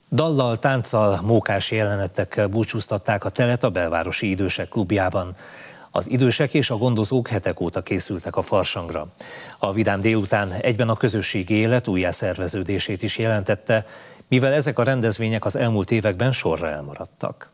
Dallal, tánccal, mókás jelenettekkel búcsúztatták a telet a Belvárosi Idősek Klubjában. Az idősek és a gondozók hetek óta készültek a farsangra. A vidám délután egyben a közösségi élet újjászerveződését is jelentette, mivel ezek a rendezvények az elmúlt években sorra elmaradtak.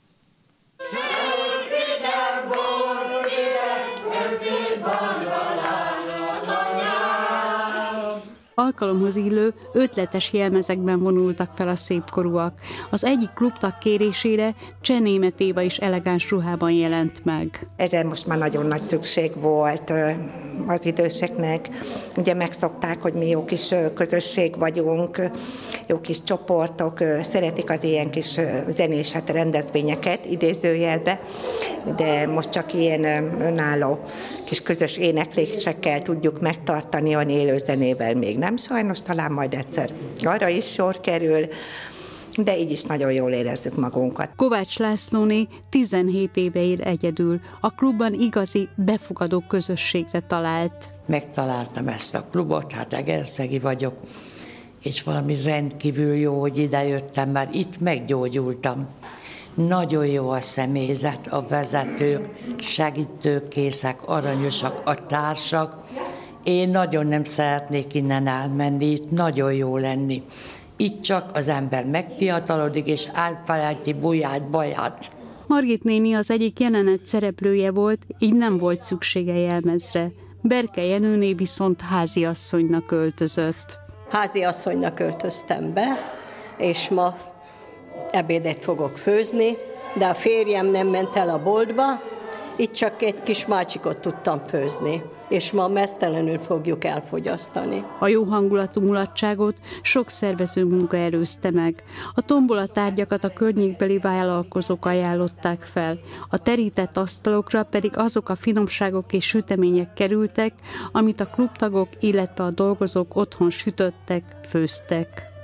Alkalomhoz illő, ötletes jelmezekben vonultak fel a szépkorúak. Az egyik klubtag kérésére Cseh Németh Éva is elegáns ruhában jelent meg. Ezzel most már nagyon nagy szükség volt az időseknek. Ugye megszokták, hogy mi jó kis közösség vagyunk, jó kis csoportok, szeretik az ilyen kis zenés rendezvényeket idézőjelbe, de most csak ilyen önálló kis közös éneklésekkel tudjuk megtartani, olyan élő zenével még nem sajnos, talán majd egyszer arra is sor kerül, de így is nagyon jól érezzük magunkat. Kovács Lászlóné 17 éve él egyedül. A klubban igazi, befogadó közösségre talált. Megtaláltam ezt a klubot, hát egerszegi vagyok, és valami rendkívül jó, hogy idejöttem, mert itt meggyógyultam. Nagyon jó a személyzet, a vezetők, segítőkészek, aranyosak, a társak. Én nagyon nem szeretnék innen elmenni, itt nagyon jó lenni. Itt csak az ember megfiatalodik, és elfelejti buját, baját. Margit néni az egyik jelenet szereplője volt, így nem volt szüksége jelmezre. Berke Jenőné viszont háziasszonynak öltözött. Háziasszonynak öltöztem be, és ma ebédet fogok főzni, de a férjem nem ment el a boltba, itt csak egy kis mácsikot tudtam főzni, és ma meztelenül fogjuk elfogyasztani. A jó hangulatú mulatságot sok szervező munka előzte meg. A tombolatárgyakat a környékbeli vállalkozók ajánlották fel, a terített asztalokra pedig azok a finomságok és sütemények kerültek, amit a klubtagok, illetve a dolgozók otthon sütöttek, főztek.